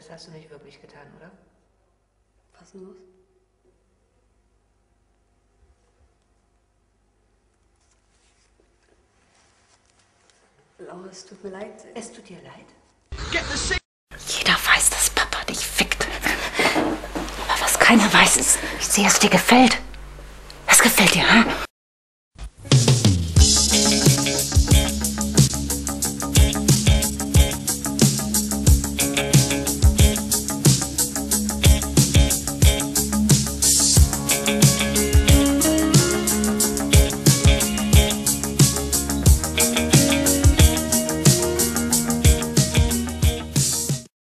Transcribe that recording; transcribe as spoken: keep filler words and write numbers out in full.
Das hast du nicht wirklich getan, oder? Was ist denn los? Laura, es tut mir leid. Es tut dir leid? Jeder weiß, dass Papa dich fickt. Aber was keiner weiß, ist, ich sehe, es dir gefällt. Was gefällt dir, hä?